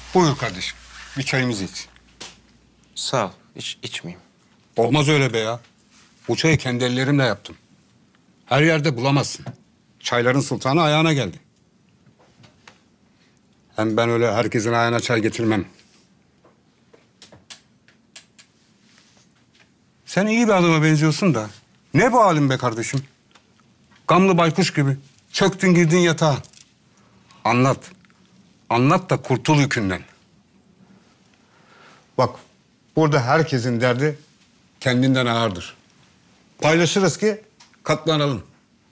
Buyur kardeşim. Bir çayımızı iç. Sağ ol. İçmeyeyim. Olmaz öyle be ya. Bu çayı kendi ellerimle yaptım. Her yerde bulamazsın. Çayların sultanı ayağına geldi. Hem ben öyle herkesin ayağına çay getirmem. Sen iyi bir adama benziyorsun da. Ne bu halin be kardeşim? Gamlı baykuş gibi. Çöktün girdin yatağa. Anlat. Anlat da kurtul yükünden. Bak, burada herkesin derdi kendinden ağırdır. Paylaşırız ki katlanalım.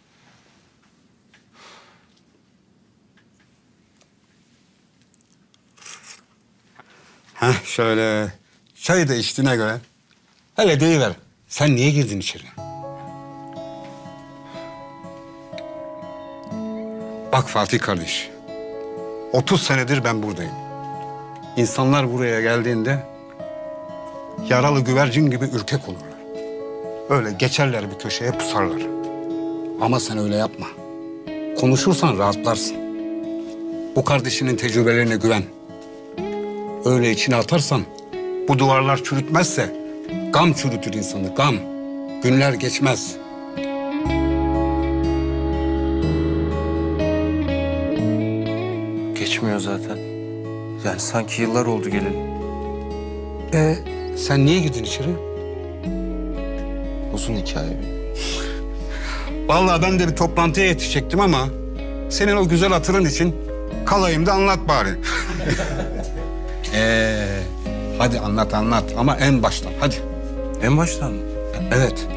Heh, şöyle. Çayı da içtiğine göre. Hele deyiver. Sen niye girdin içeri? Bak Fatih kardeş. 30 senedir ben buradayım. İnsanlar buraya geldiğinde yaralı güvercin gibi ürkek olurlar. Öyle geçerler bir köşeye pusarlar. Ama sen öyle yapma. Konuşursan rahatlarsın. Bu kardeşinin tecrübelerine güven. Öyle içine atarsan bu duvarlar çürütmezse gam çürütür insanı, gam. Günler geçmez. Geçmiyor zaten. Yani sanki yıllar oldu geleli. Sen niye girdin içeri? Uzun hikaye. Vallahi ben de bir toplantıya yetişecektim ama senin o güzel hatırın için kalayım da anlat bari. Hadi anlat ama en baştan hadi. En baştan mı? Evet.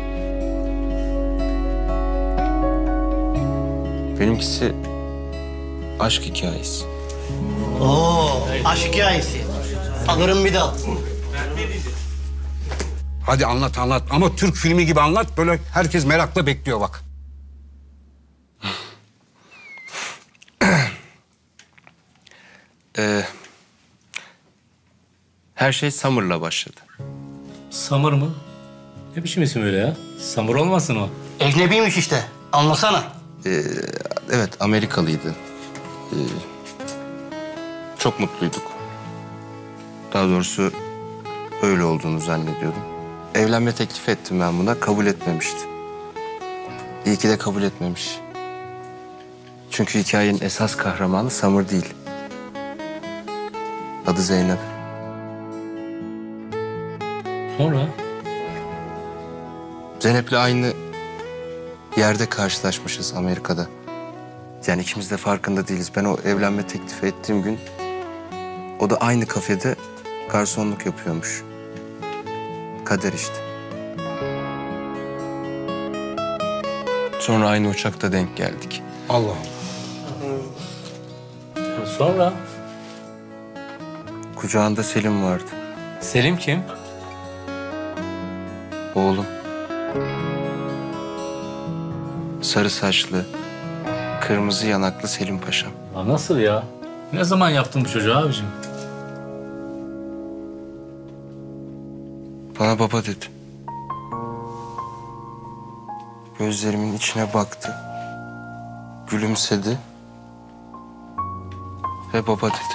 Benimkisi aşk hikayesi. Oo, aşk hikayesi. Alırım bir dal. Hadi anlat ama Türk filmi gibi anlat. Böyle herkes merakla bekliyor bak. Her şey Summer'la başladı. Samur mu? Ne biçim isim öyle ya? Samur olmasın o? Ecnebiymiş işte. Anlasana. Evet, Amerikalıydı. Çok mutluyduk. Daha doğrusu öyle olduğunu zannediyordum. Evlenme teklif ettim ben buna, kabul etmemişti. İyi ki de kabul etmemiş. Çünkü hikayenin esas kahramanı Summer değil. Adı Zeynep. Sonra? Zeynep'le aynı yerde karşılaşmışız Amerika'da. Yani ikimiz de farkında değiliz. Ben o evlenme teklifi ettiğim gün o da aynı kafede garsonluk yapıyormuş. Kader işte. Sonra aynı uçakta denk geldik. Allah Allah. Sonra? Kucağında Selim vardı. Selim kim? Oğlum. Sarı saçlı, kırmızı yanaklı Selim Paşam. Ya nasıl ya? Ne zaman yaptın bu çocuğu abicim? Bana baba dedi. Gözlerimin içine baktı. Gülümsedi. Ve baba dedi.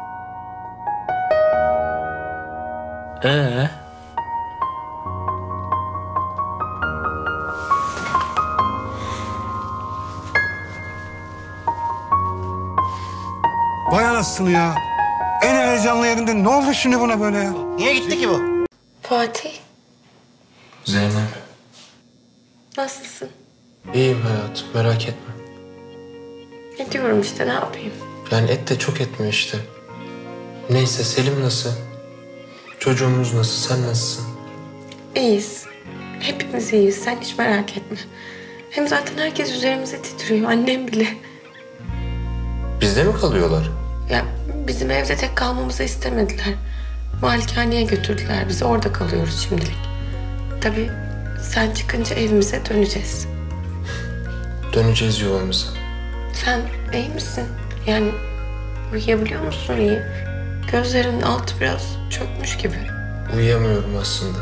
Vay anasını ya. En heyecanlı yerinde ne oldu şimdi buna böyle ya? Niye gitti ki bu? Fatih, Zeynep. nasılsın? İyiyim hayatım, merak etme. Ne diyorum işte, ne yapayım? Yani et de çok etmiyor işte. Neyse, Selim nasıl? Çocuğumuz nasıl, sen nasılsın? İyiyiz. Hepimiz iyiyiz, sen hiç merak etme. Hem zaten herkes üzerimize titriyor, annem bile. Bizde mi kalıyorlar? Ya bizim evde tek kalmamızı istemediler. Malikaneye götürdüler bizi, orada kalıyoruz şimdilik. Tabii sen çıkınca evimize döneceğiz. Döneceğiz yuvamıza. Sen iyi misin? Yani uyuyabiliyor musun iyi? Gözlerinin altı biraz çökmüş gibi. Uyuyamıyorum aslında.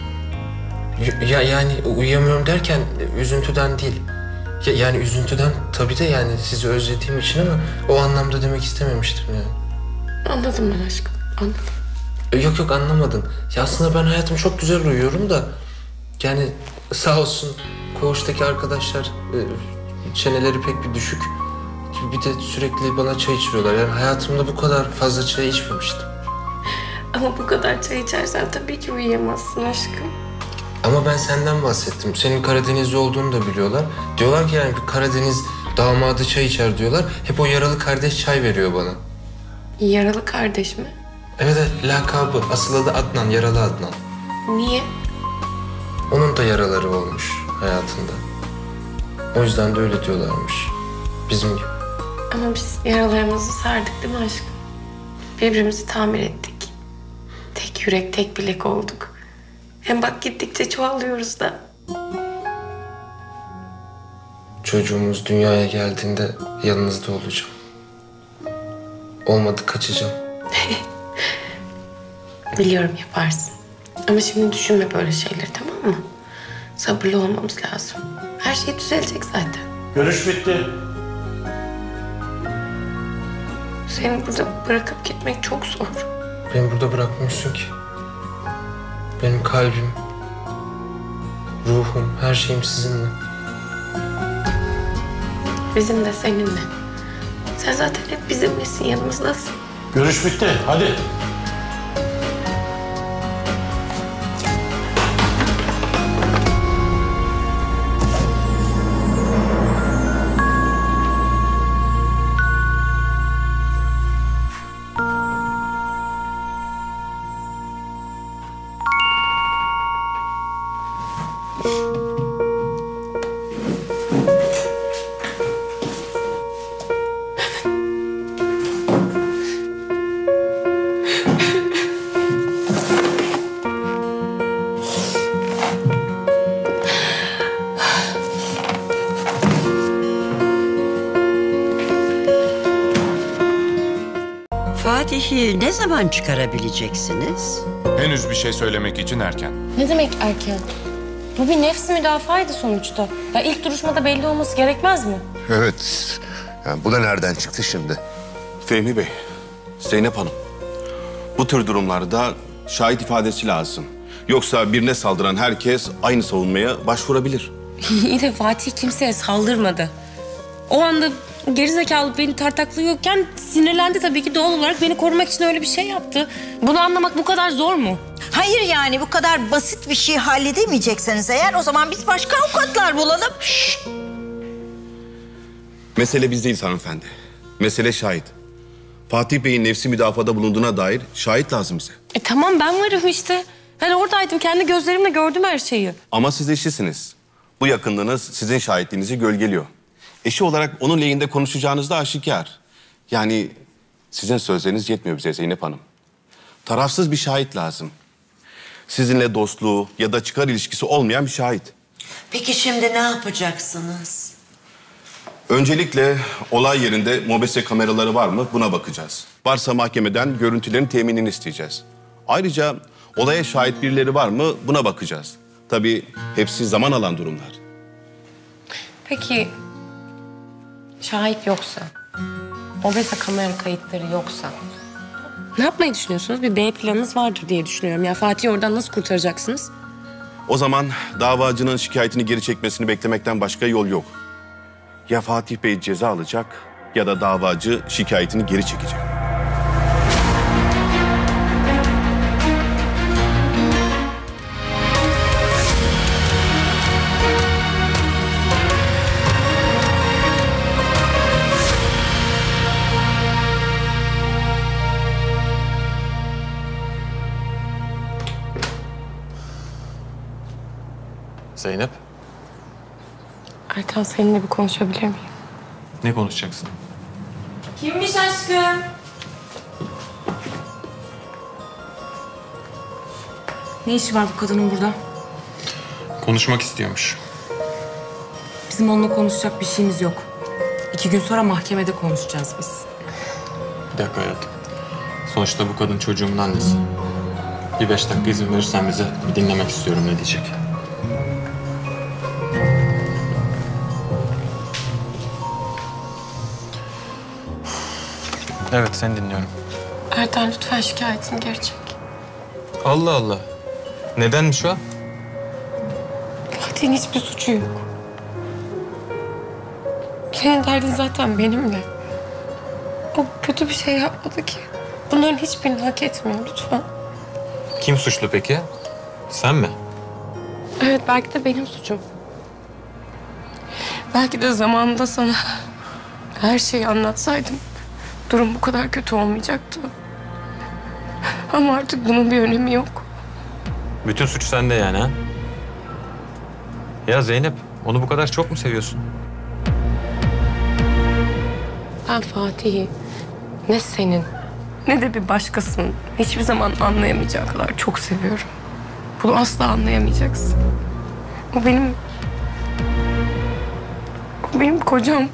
Yani uyuyamıyorum derken üzüntüden değil. Yani üzüntüden tabii de yani sizi özlediğim için ama o anlamda demek istememiştim yani. Anladım ben aşkım. Anladım. Yok yok anlamadın. Ya aslında ben hayatım çok güzel uyuyorum da... Yani sağ olsun koğuştaki arkadaşlar çeneleri pek bir düşük. Bir de sürekli bana çay içiriyorlar. Yani hayatımda bu kadar fazla çay içmemiştim. Ama bu kadar çay içersen tabii ki uyuyamazsın aşkım. Ama ben senden bahsettim. Senin Karadenizli olduğunu da biliyorlar. Diyorlar ki yani bir Karadeniz damadı çay içer diyorlar. Hep o yaralı kardeş çay veriyor bana. Yaralı kardeş mi? Evet evet lakabı. Asıl adı Adnan, yaralı Adnan. Niye? Onun da yaraları olmuş hayatında. O yüzden de öyle diyorlarmış. Bizim gibi. Ama biz yaralarımızı sardık değil mi aşkım? Birbirimizi tamir ettik. Tek yürek, tek bilek olduk. Hem bak gittikçe çoğalıyoruz da. Çocuğumuz dünyaya geldiğinde yanınızda olacağım. Olmadı kaçacağım. Biliyorum yaparsın. Ama şimdi düşünme böyle şeyleri, tamam mı? Sabırlı olmamız lazım. Her şey düzelecek zaten. Görüş bitti. Seni burada bırakıp gitmek çok zor. Beni burada bırakmıyorsun ki. Benim kalbim, ruhum, her şeyim sizinle. Bizim de seninle. Sen zaten hep bizimlesin, yanımızdasın. Görüş bitti. Hadi. Fatih'i ne zaman çıkarabileceksiniz? Henüz bir şey söylemek için erken. Ne demek erken? Bu bir nefsi müdafaydı sonuçta. Ya ilk duruşmada belli olması gerekmez mi? Evet. Yani bu da nereden çıktı şimdi? Fehmi Bey, Zeynep Hanım. Bu tür durumlarda şahit ifadesi lazım. Yoksa birine saldıran herkes aynı savunmaya başvurabilir. İyi de Fatih kimseye saldırmadı. O anda gerizekalı beni tartaklıyorken sinirlendi tabii ki, doğal olarak beni korumak için öyle bir şey yaptı. Bunu anlamak bu kadar zor mu? Hayır yani bu kadar basit bir şey halledemeyecekseniz eğer o zaman biz başka avukatlar bulalım. Mesele biz değiliz hanımefendi. Mesele şahit. Fatih Bey'in nefsi müdafada bulunduğuna dair şahit lazım bize. Tamam ben varım işte. Ben oradaydım, kendi gözlerimle gördüm her şeyi. Ama siz eşisiniz. Bu yakınlığınız sizin şahitliğinizi gölgeliyor. Eşi olarak onun lehinde konuşacağınız da aşikar. Yani sizin sözleriniz yetmiyor bize Zeynep Hanım. Tarafsız bir şahit lazım. Sizinle dostluğu ya da çıkar ilişkisi olmayan bir şahit. Peki şimdi ne yapacaksınız? Öncelikle olay yerinde mobese kameraları var mı buna bakacağız. Varsa mahkemeden görüntülerin teminini isteyeceğiz. Ayrıca olaya şahit birileri var mı buna bakacağız. Tabii hepsi zaman alan durumlar. Peki şahit yoksa, mobese kamera kayıtları yoksa ne yapmayı düşünüyorsunuz? Bir B planınız vardır diye düşünüyorum. Ya Fatih'i oradan nasıl kurtaracaksınız? O zaman davacının şikayetini geri çekmesini beklemekten başka yol yok. Ya Fatih Bey ceza alacak ya da davacı şikayetini geri çekecek. Zeynep, Erkan seninle bir konuşabilir miyim? ne konuşacaksın? Kimmiş aşkım? Ne işi var bu kadının burada? Konuşmak istiyormuş. Bizim onunla konuşacak bir şeyimiz yok. 2 gün sonra mahkemede konuşacağız biz. Bir dakika hayatım. Sonuçta bu kadın çocuğumun annesi. Bir 5 dakika izin verirsen bize bir dinlemek istiyorum ne diyecek. Evet, seni dinliyorum. Ertan lütfen şikayetini geri çek. Allah Allah. Nedenmiş o? Fatih'in hiçbir suçu yok. Senin derdin zaten benimle. O kötü bir şey yapmadı ki. Bunların hiçbirini hak etmiyor lütfen. Kim suçlu peki? Sen mi? Evet, belki de benim suçum. Belki de zamanında sana her şeyi anlatsaydım durum bu kadar kötü olmayacaktı. Ama artık bunun bir önemi yok. Bütün suç sende yani ha? Ya Zeynep, onu bu kadar çok mu seviyorsun? Ben Fatih'i ne senin ne de bir başkasının hiçbir zaman anlayamayacağı kadar çok seviyorum. Bunu asla anlayamayacaksın. O benim kocam.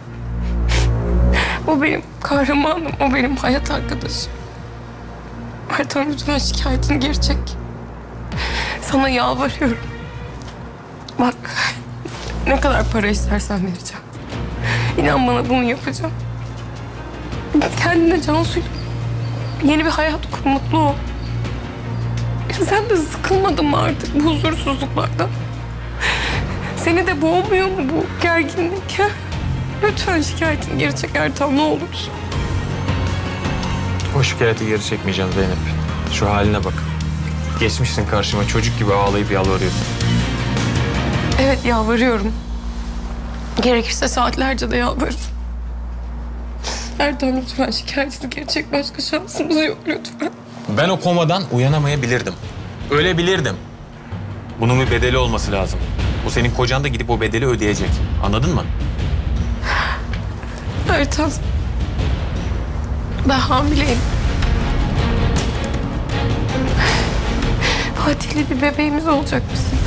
O benim kahramanım. O benim hayat arkadaşım. Ertan lütfen şikayetini geri çek. Sana yalvarıyorum. Bak, ne kadar para istersen vereceğim. İnan bana bunu yapacağım. Kendine Cansu'yla yeni bir hayat kur, mutlu ol. Sen de sıkılmadın mı artık bu huzursuzluklardan? Seni de boğmuyor mu bu gerginlik? Ha? Lütfen şikayetini geri çek Ertan, ne olur. O şikayeti geri çekmeyeceğim Zeynep. Şu haline bak. Geçmişsin karşıma, çocuk gibi ağlayıp yalvarıyorsun. Evet, yalvarıyorum. Gerekirse saatlerce de yalvarırım. Ertan lütfen şikayetini geri çek. Başka şansımız yok lütfen. Ben o komadan uyanamayabilirdim. Ölebilirdim. Bunun bir bedeli olması lazım. Bu senin kocan da gidip o bedeli ödeyecek. Anladın mı? Ertan, ben hamileyim. Fatih'le bir bebeğimiz olacak bizim.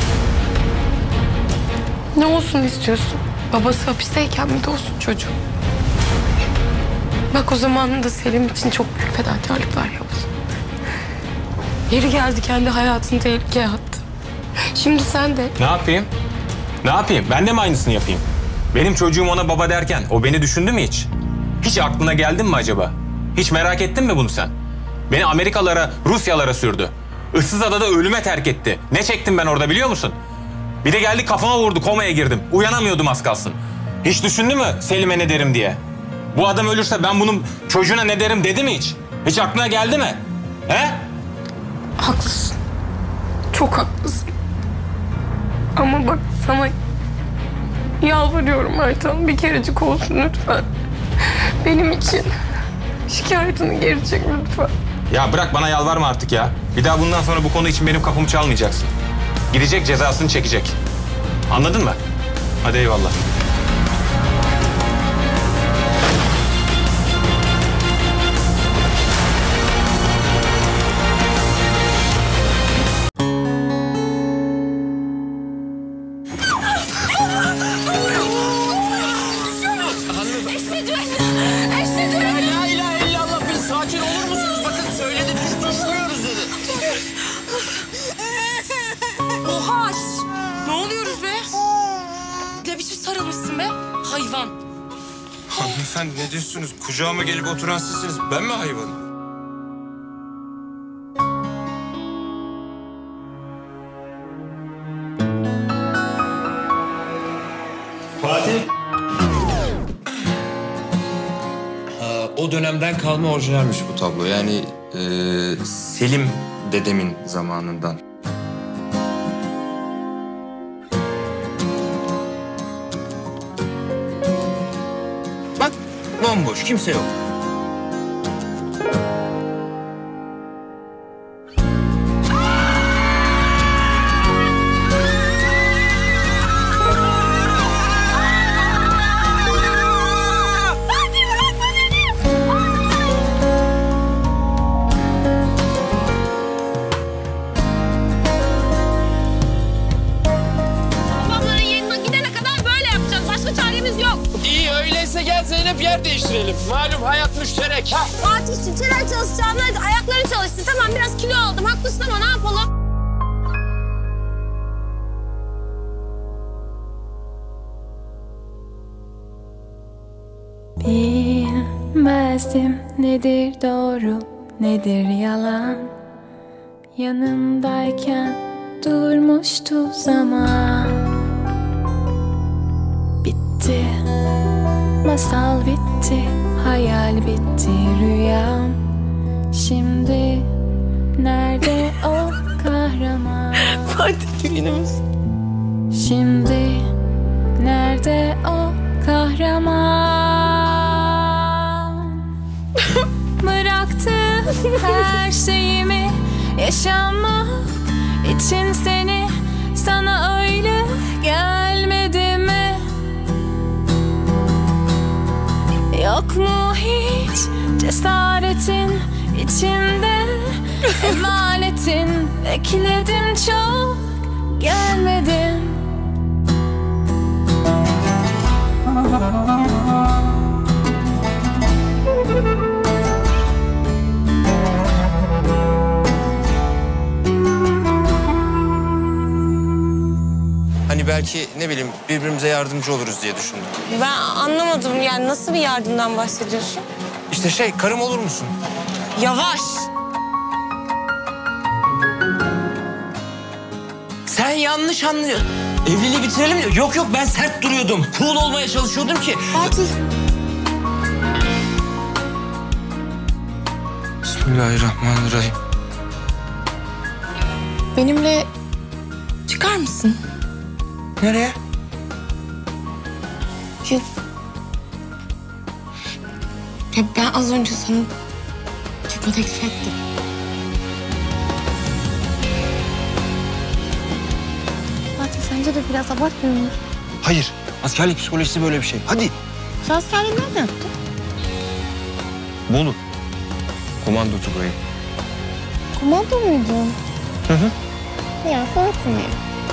Ne olsun istiyorsun? Babası hapisteyken mi de olsun çocuğum? Bak, o zamanında Selim için çok büyük fedakarlıklar yaptı. Yeri geldi kendi hayatını tehlikeye attı. Şimdi sen de... Ne yapayım? Ne yapayım? Ben de mi aynısını yapayım? Benim çocuğum ona baba derken o beni düşündü mü hiç? Hiç aklına geldin mi acaba? Hiç merak ettin mi bunu sen? Beni Amerikalara, Rusyalara sürdü. Issızada'da ölüme terk etti. Ne çektim ben orada biliyor musun? Bir de geldi kafama vurdu, komaya girdim. Uyanamıyordum az kalsın. Hiç düşündü mü Selim'e ne derim diye? Bu adam ölürse ben bunun çocuğuna ne derim dedi mi hiç? Hiç aklına geldi mi? He? Haklısın. Çok haklısın. Ama bak, sana yalvarıyorum Ertan. Bir kerecik olsun lütfen. Benim için şikayetini geri çek lütfen. Ya bırak, bana yalvarma artık ya. Bir daha bundan sonra bu konu için benim kapımı çalmayacaksın. Gidecek, cezasını çekecek. Anladın mı? Hadi eyvallah. Hanımefendi ne diyorsunuz? Kucağıma gelip oturan sizsiniz. Ben mi hayvanım? Fatih. O dönemden kalma orijinalmiş bu tablo. Yani Selim dedemin zamanından. Bak bomboş, kimse yok. Yer değiştirelim. Malum hayat müşterek. Fatih'ciğim çeler çalışacağına ayakları çalışsın. Tamam, biraz kilo aldım. Haklısın ama ne yapalım? Bilmezdim nedir doğru, nedir yalan? Yanındayken durmuştu zaman. Bitti, masal bitti, hayal bitti, rüyam. Şimdi nerede o kahraman? Fatih günümüz. Şimdi nerede o kahraman? Bıraktım her şeyimi yaşamak için seni. Sana öyle gelmedi mi? Yok mu hiç cesaretin içimde? Emanetin bekledim çok, gelmedin. Hani belki ne bileyim birbirimize yardımcı oluruz diye düşündüm. Ben anlamadım yani nasıl bir yardımdan bahsediyorsun? İşte karım olur musun? Yavaş. Sen yanlış anlıyorsun. Evliliği bitirelim diyor. Yok ben sert duruyordum. Cool olmaya çalışıyordum ki. Fatih. Bismillahirrahmanirrahim. Benimle çıkar mısın? Nereye? Ya ben az önce sana çıkma teklif ettim. Fatih sence de biraz abartmıyor musun? Hayır. Askerlik psikolojisi böyle bir şey. Hadi. Sen askerliği nerede yaptın? Bolu. Komando tugayı. Komando muydun? Hı hı. Ya Fatih.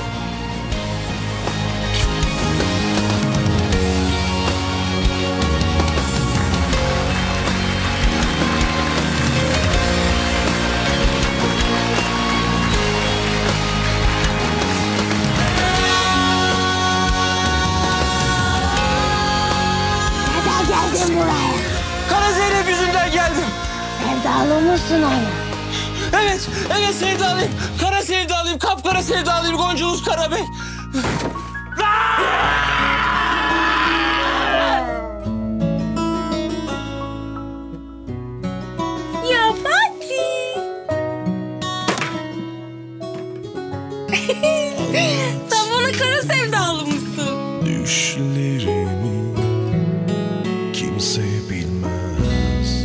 Geldin buraya. Kara Zeynep yüzünden geldim. Sevdalı mısın ona? Evet sevdalıyım. Kara sevdalıyım, kapkara sevdalıyım Goncalus Karabey. Ya Fatih. Sen bana kara sevdalı mısın? Düşlerimi kimse bilmez.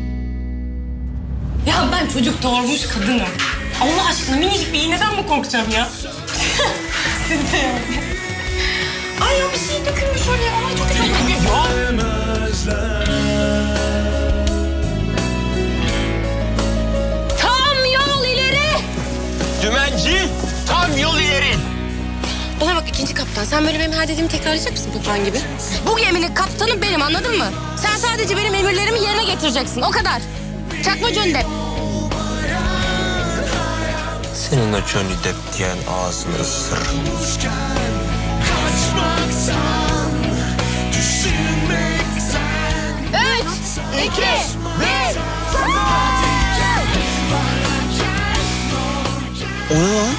Ya ben çocuk doğurmuş kadınım. Allah aşkına minicik bir iğneden mi korkacağım ya? Siz de yani. Ay ya bir şey dökülmüş oraya. Ay çok güzel. Tam yol ileri. Dümenci, tam yol ileri. Bana bak ikinci kaptan. Sen böyle benim her dediğimi tekrarlayacak mısın papağan gibi? Bu geminin kaptanı benim, anladın mı? Sen sadece benim emirlerimi yerine getireceksin. O kadar. Çakma Johnny. Senin o Johnny Depp diyen ağzını ısırırım. Üç, iki, bir. O ne lan?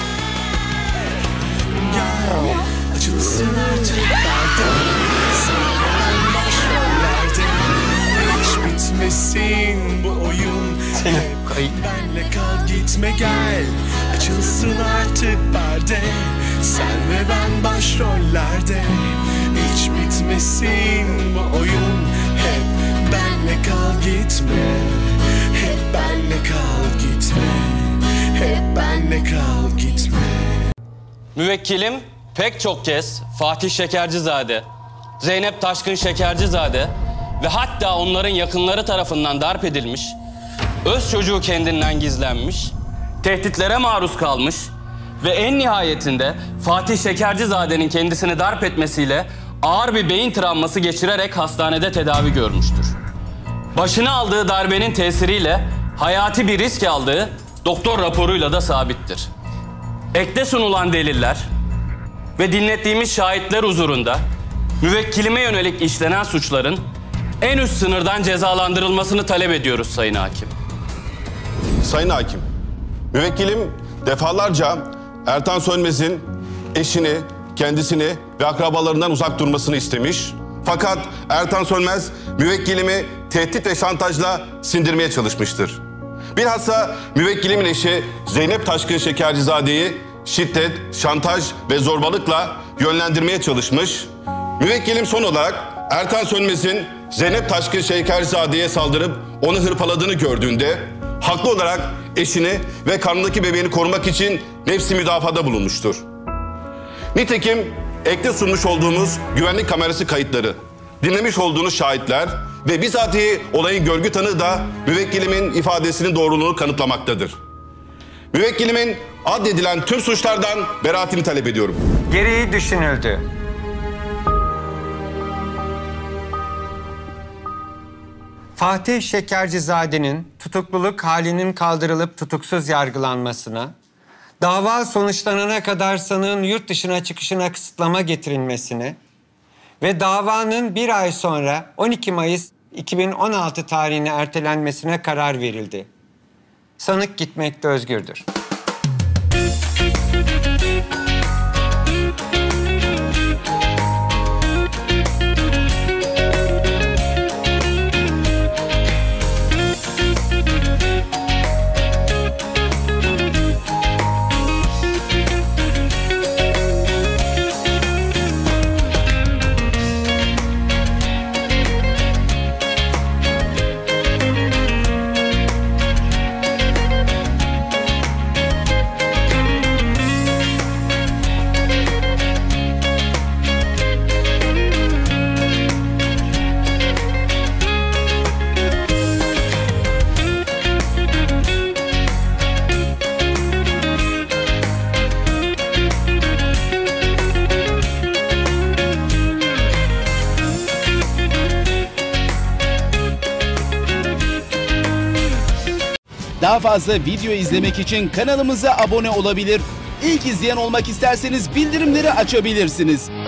Açılsın artık perde. Sen başrollerde. Hiç bitmesin bu oyun. Hep benle kal gitme gel. Açılsın artık perde. Sen ve ben başrollerde. Hiç bitmesin bu oyun. Hep benle kal gitme. Hep benle kal gitme. Hep benle kal gitme. Müvekkilim pek çok kez Fatih Şekercizade, Zeynep Taşkın Şekercizade ve hatta onların yakınları tarafından darp edilmiş, öz çocuğu kendinden gizlenmiş, tehditlere maruz kalmış ve en nihayetinde Fatih Şekercizade'nin kendisini darp etmesiyle ağır bir beyin travması geçirerek hastanede tedavi görmüştür. Başına aldığı darbenin tesiriyle hayati bir risk aldığı doktor raporuyla da sabittir. Ekte sunulan deliller ve dinlettiğimiz şahitler huzurunda müvekkilime yönelik işlenen suçların en üst sınırdan cezalandırılmasını talep ediyoruz Sayın Hakim. Sayın Hakim, müvekkilim defalarca Ertan Sönmez'in eşini, kendisini ve akrabalarından uzak durmasını istemiş. Fakat Ertan Sönmez müvekkilimi tehdit ve şantajla sindirmeye çalışmıştır. Bilhassa müvekkilimin eşi Zeynep Taşkın Şekercizade'yi şiddet, şantaj ve zorbalıkla yönlendirmeye çalışmış. Müvekkilim son olarak Ertan Sönmez'in Zeynep Taşkın Şekercizade'ye saldırıp onu hırpaladığını gördüğünde haklı olarak eşini ve karnındaki bebeğini korumak için nefsi müdafada bulunmuştur. Nitekim ekte sunmuş olduğumuz güvenlik kamerası kayıtları, dinlemiş olduğunuz şahitler ve bizatihi olayın görgü tanığı da müvekkilimin ifadesinin doğruluğunu kanıtlamaktadır. Müvekkilimin addedilen tüm suçlardan beraatini talep ediyorum. Gereği düşünüldü. Fatih Şekercizade'nin tutukluluk halinin kaldırılıp tutuksuz yargılanmasına, dava sonuçlanana kadar sanığın yurt dışına çıkışına kısıtlama getirilmesine ve davanın bir ay sonra 12 Mayıs 2016 tarihine ertelenmesine karar verildi. Sanık gitmekte özgürdür. Daha fazla video izlemek için kanalımıza abone olabilir. İlk izleyen olmak isterseniz bildirimleri açabilirsiniz.